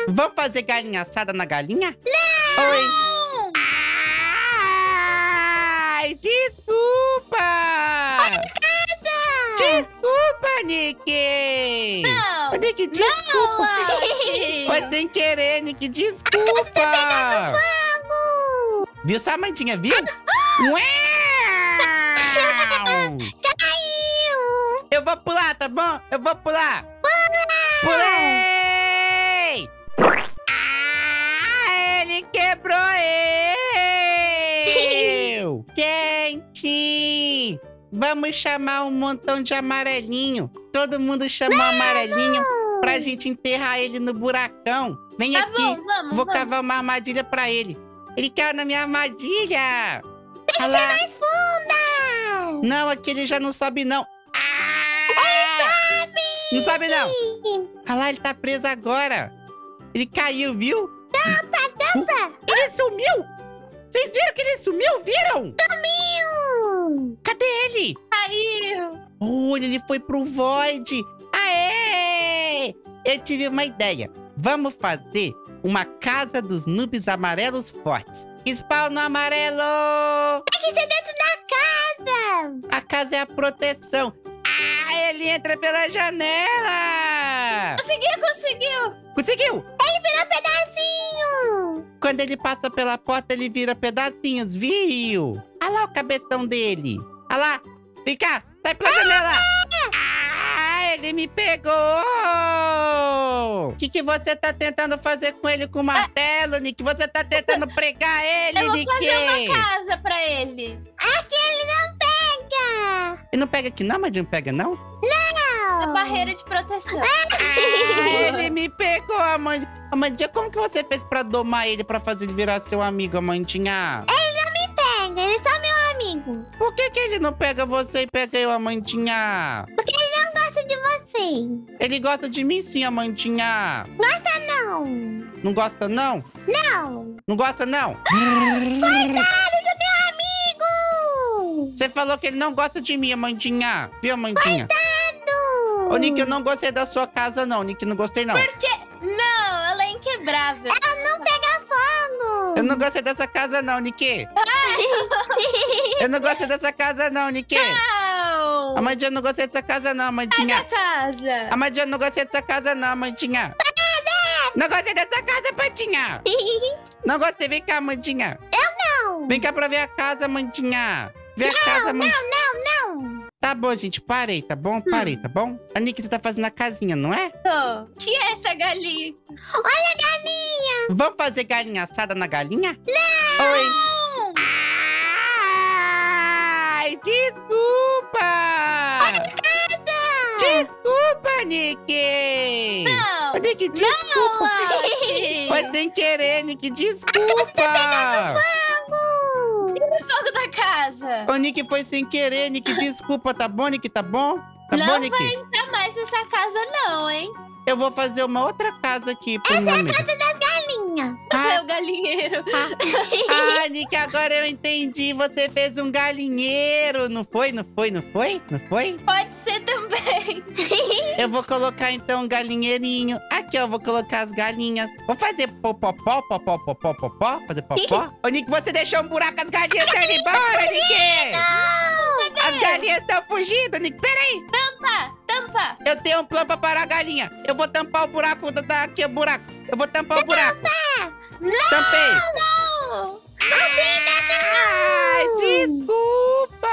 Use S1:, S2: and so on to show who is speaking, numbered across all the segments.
S1: Vamos fazer galinha assada na galinha?
S2: Não!
S1: Oi. Ai, desculpa! Desculpa, Nick!
S2: Não!
S1: Nick, desculpa!
S2: Não,
S1: Foi sem querer, Nick, desculpa! Viu só, Amandinha, viu? Uau!
S2: Caiu!
S1: Eu vou pular, tá bom? Eu vou pular! Pulei! Ah, ele quebrou eu! Gente! Vamos chamar um montão de amarelinho. Todo mundo chamou amarelinho pra gente enterrar ele no buracão. Vem
S2: Tá
S1: aqui.
S2: bom, vamos,
S1: Vou
S2: vamos.
S1: cavar uma armadilha pra ele. Ele caiu na minha armadilha.
S2: Tem que
S1: Olha
S2: ser
S1: lá.
S2: mais funda!
S1: Não, aqui ele já não sobe, não. Não sobe, não. Olha lá, ele tá preso agora. Ele caiu, viu?
S2: Tampa!
S1: Ele sumiu! Vocês viram que ele sumiu? Viram?
S2: Sumiu!
S1: Cadê ele?
S2: Caiu!
S1: Olha, ele foi pro Void. Aê! Eu tive uma ideia. Vamos fazer uma casa dos noobs amarelos fortes. Spawn no amarelo!
S2: Tem que ser dentro da casa!
S1: A casa é a proteção. Ah, ele entra pela janela!
S2: Conseguiu!
S1: Conseguiu!
S2: Ele virou pedacinho!
S1: Quando ele passa pela porta, ele vira pedacinhos, viu? Olha lá o cabeção dele. Olha lá. Vem cá, sai pela janela. Ah, ele me pegou. O que você tá tentando fazer com ele com o martelo, Nick? Você tá tentando pregar ele,
S2: Eu vou
S1: Nick?
S2: fazer uma casa pra ele. Aqui ele não pega!
S1: Ele não pega aqui não, mas não pega não?
S2: A barreira de proteção.
S1: Ah, ele me pegou, Amandinha. Amandinha, como que você fez pra domar ele, pra fazer ele virar seu amigo, Amandinha?
S2: Ele não me pega, ele é só meu amigo.
S1: Por que ele não pega você e pega eu, Amandinha?
S2: Porque ele não gosta de você.
S1: Ele gosta de mim sim, Amandinha.
S2: Gosta não.
S1: Não gosta, não?
S2: Não.
S1: Não gosta, não?
S2: Coitado do meu amigo.
S1: Você falou que ele não gosta de mim, Amandinha. Viu, Amandinha?
S2: Coitado.
S1: Ô, Nick, eu não gostei da sua casa, não. Nick, não gostei, não.
S2: Por quê? Não, ela é inquebrável. Ela não pega fogo.
S1: Eu não gostei dessa casa, não, Nick. Eu não gostei dessa casa, não, Nick.
S2: Não.
S1: Amandinha, eu não gostei dessa casa, não, Amandinha.
S2: Casa.
S1: Amandinha, eu não gostei dessa casa, não, Amandinha. Não gostei dessa casa, Amandinha. Não gostei. Vem cá, Amandinha.
S2: Não.
S1: Vem cá pra ver a casa, Amandinha. Vê a casa, Amandinha.
S2: Não.
S1: Tá bom, gente. Parei, tá bom? Parei, tá bom? A Nick, você tá fazendo a casinha, não é?
S2: Tô. Que é essa galinha? Olha a galinha.
S1: Vamos fazer galinha assada na galinha? Não! Oi!
S2: Não.
S1: Ai, desculpa! Desculpa, Nick!
S2: Não.
S1: Nick, desculpa!
S2: Não.
S1: Foi sem querer, Nick, desculpa!
S2: Fogo. Tira o fogo da casa.
S1: Ô, Nick, foi sem querer, Nick, desculpa, tá bom, Nick, tá bom? Tá
S2: não
S1: bom, Nick?
S2: vai entrar mais nessa casa não, hein?
S1: Eu vou fazer uma outra casa aqui pro meu amigo.
S2: Casa das galinhas.
S1: Ah.
S2: É o galinheiro.
S1: Ah, Nick, agora eu entendi. Você fez um galinheiro. Não foi? Não foi? Não foi? Não foi?
S2: Pode ser também.
S1: Eu vou colocar, então, um galinheirinho. Aqui, ó, eu vou colocar as galinhas. Vou fazer popopó, popó. Fazer popó. Ô, Nick, você deixou um buraco, as galinhas estão indo embora, Nick!
S2: Não.
S1: As galinhas estão fugindo, Nick. Peraí.
S2: Tampa.
S1: Eu tenho um plano pra parar a galinha. Eu vou tampar o buraco. Aqui, o buraco. Eu vou tampar o buraco.
S2: Não.
S1: Tampei.
S2: Não.
S1: Ai, desculpa!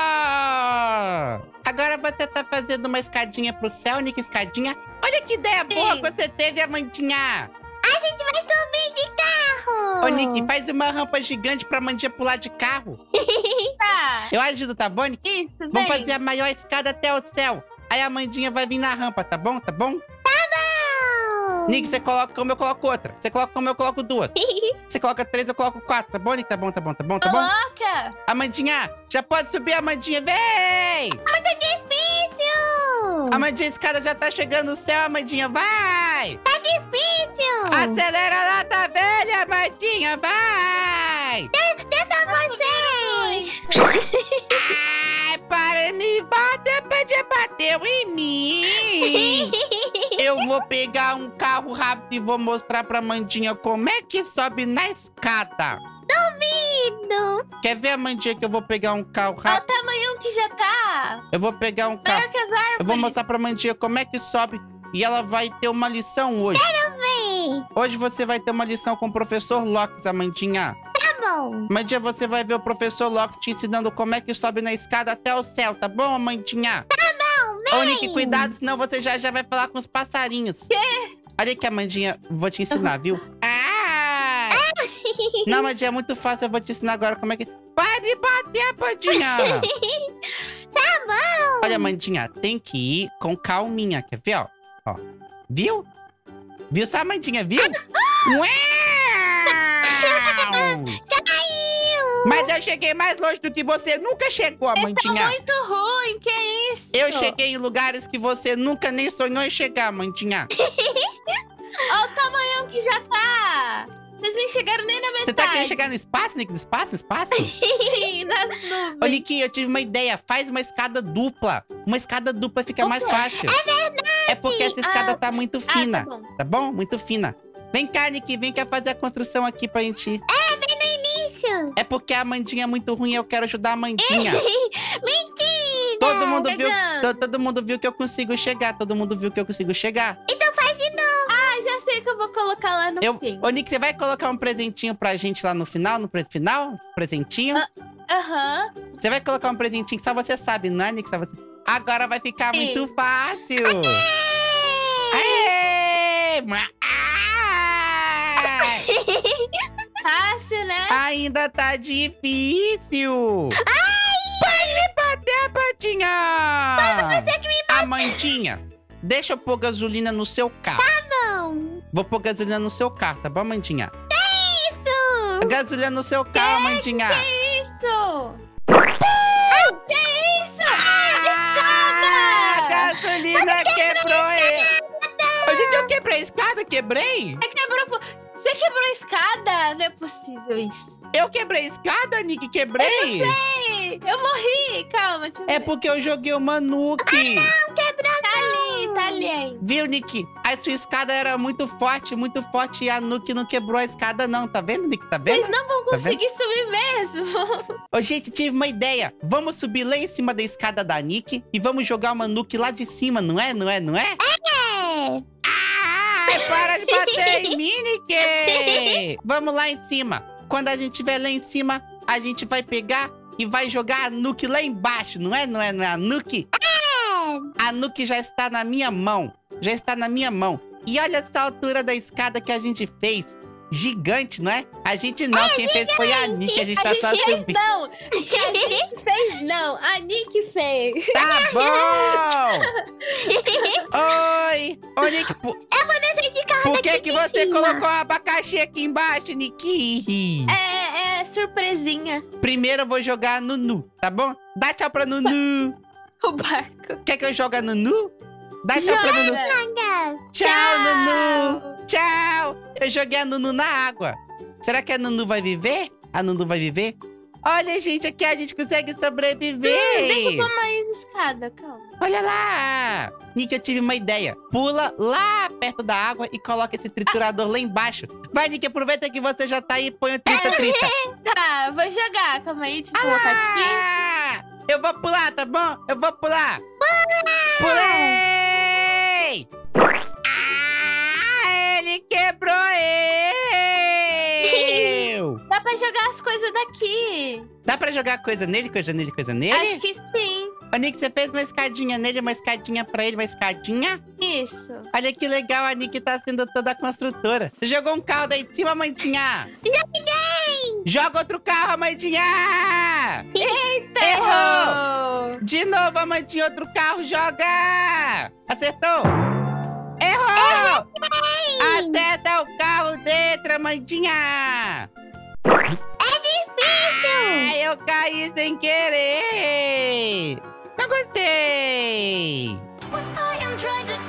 S1: Agora você tá fazendo uma escadinha pro céu, Nick, escadinha. Olha que ideia boa que você teve, Amandinha.
S2: A gente vai subir de carro.
S1: Ô, Nick, faz uma rampa gigante pra Amandinha pular de carro.
S2: Tá.
S1: Eu ajudo, tá bom, Nick?
S2: Isso, vem.
S1: Vamos fazer a maior escada até o céu. Aí a Amandinha vai vir na rampa, tá bom? Tá bom?
S2: Não.
S1: Nick, você coloca uma, eu coloco outra. Você coloca uma, eu coloco duas. Você coloca três, eu coloco quatro. Tá bom, Nick? Tá bom?
S2: Coloca.
S1: Amandinha, já pode subir, Amandinha. Vem!
S2: Muito difícil.
S1: Amandinha, a escada já tá chegando no céu, Amandinha. Vai!
S2: Tá difícil.
S1: Acelera lá, tá velha, Amandinha. Vai!
S2: Tenta você.
S1: Ai, para, me bota, já bateu em mim. Eu vou pegar um carro rápido e vou mostrar pra Amandinha como é que sobe na escada.
S2: Duvido.
S1: Quer ver, Amandinha, que eu vou pegar um carro
S2: Olha o
S1: rápido?
S2: tamanho que já tá.
S1: Eu vou pegar um carro.
S2: Maior que as árvores.
S1: Eu vou mostrar pra Amandinha como é que sobe. E ela vai ter uma lição hoje.
S2: Vem.
S1: Hoje você vai ter uma lição com o professor Locks, Amandinha.
S2: Tá bom.
S1: Amandinha, você vai ver o professor Locks te ensinando como é que sobe na escada até o céu, tá bom, Amandinha?
S2: Tá bom, vem.
S1: Ô, Nick, cuidado, senão você já vai falar com os passarinhos.
S2: Quê?
S1: Olha aqui, Amandinha, vou te ensinar, viu? Ah! Não, Amandinha, é muito fácil, eu vou te ensinar agora como é que... Para de bater, Amandinha!
S2: Tá bom.
S1: Olha, Amandinha, tem que ir com calminha, quer ver, ó? Ó, viu? Viu só, Amandinha, viu? Uau!
S2: Caiu.
S1: Mas eu cheguei mais longe do que você nunca chegou,
S2: Tá
S1: Amandinha.
S2: muito ruim, que isso?
S1: Eu cheguei em lugares que você nunca nem sonhou em chegar, Amandinha.
S2: Olha o tamanho que já tá. Vocês nem chegaram nem na metade.
S1: Você tá querendo chegar no espaço, Nick? Espaço?
S2: Nas nuvens.
S1: Ô, Nick, eu tive uma ideia. Faz uma escada dupla. Uma escada dupla fica mais fácil.
S2: É verdade.
S1: É porque essa escada tá muito fina.
S2: Tá bom.
S1: Tá bom? Muito fina. Vem cá, Nick. Vem cá fazer a construção aqui pra gente ir.
S2: Bem no início.
S1: É porque a Amandinha é muito ruim e eu quero ajudar a Amandinha.
S2: Mentira.
S1: Todo mundo viu,
S2: Pegando.
S1: todo mundo viu que eu consigo chegar. Todo mundo viu que eu consigo chegar.
S2: Então faz de novo. Ah, já sei que eu vou colocar lá no fim.
S1: Ô, Nick, você vai colocar um presentinho pra gente lá no final? No final? Presentinho?
S2: Aham.
S1: Você vai colocar um presentinho que só você sabe, não é, Nick? Só você... Agora vai ficar
S2: Sim.
S1: muito fácil. Aê!
S2: Fácil, né?
S1: Ainda tá difícil. Pode me bater, Patinha!
S2: Você que me
S1: Amandinha, deixa eu pôr gasolina no seu carro.
S2: não.
S1: Vou pôr gasolina no seu carro, tá bom, Amandinha?
S2: Isso.
S1: Gasolina no seu carro, Amandinha.
S2: Que isso? Que isso?
S1: A
S2: Escada!
S1: gasolina quebrou ele. Ô, gente, eu quebrei a escada? Quebrei?
S2: Você quebrou a escada? Não é possível isso.
S1: Eu quebrei a escada, Nick? Quebrei?
S2: Ei, eu morri. Calma, deixa eu ver.
S1: É porque eu joguei uma nuke.
S2: Tá ali aí.
S1: Viu, Nick? A sua escada era muito forte e a nuke não quebrou a escada não. Tá vendo, Nick? Tá vendo?
S2: Vocês não vão conseguir subir mesmo.
S1: Ô, gente, tive uma ideia. Vamos subir lá em cima da escada da Nick e vamos jogar uma nuke lá de cima, não é? Não é? Não é?
S2: É.
S1: Ai, para de bater em mim, Nick! Vamos lá em cima. Quando a gente estiver lá em cima, a gente vai pegar e vai jogar a nuke lá embaixo, não é? Não é? Não é a nuke? A nuke já está na minha mão. Já está na minha mão. E olha essa altura da escada que a gente fez. Gigante, não é? A gente não, quem fez foi a Nick. A gente tá só subindo.
S2: Não, que a gente fez não. A Nick fez.
S1: Tá bom! Oi! Ô, Nick,
S2: Eu vou descer de carro
S1: por
S2: daqui
S1: que
S2: de
S1: você
S2: cima.
S1: colocou o abacaxi aqui embaixo, Nick?
S2: É surpresinha.
S1: Primeiro eu vou jogar a Nunu, tá bom? Dá tchau pra Nunu.
S2: O barco.
S1: Quer que eu jogue a Nunu? Dá tchau pra Nunu. Tchau, Nunu. Tchau. Eu joguei a Nunu na água. Será que a Nunu vai viver? A Nunu vai viver? Olha, gente, aqui a gente consegue sobreviver.
S2: Deixa eu pôr mais escada, calma.
S1: Olha lá. Nick, eu tive uma ideia. Pula lá perto da água e coloca esse triturador lá embaixo. Vai, Nick, aproveita que você já tá aí e põe o 30-30.
S2: Tá, vou jogar. Calma aí, deixa eu colocar aqui.
S1: Eu vou pular, tá bom? Eu vou pular. Pulei! Ele quebrou eu!
S2: Dá pra jogar as coisas daqui.
S1: Dá pra jogar coisa nele, coisa nele, coisa nele?
S2: Acho que sim.
S1: Ô, Nick, você fez uma escadinha nele, uma escadinha pra ele, uma escadinha?
S2: Isso.
S1: Olha que legal, a Nick tá sendo toda construtora. Você jogou um carro daí de cima, Amandinha?
S2: Joguei!
S1: Joga outro carro, Amandinha!
S2: Eita,
S1: Errou!
S2: errou!
S1: De novo, Amandinha, outro carro, joga! Acertou! Errou! Acerta o carro dentro, Amandinha!
S2: É difícil!
S1: Eu caí sem querer! Não gostei!
S3: What I am trying to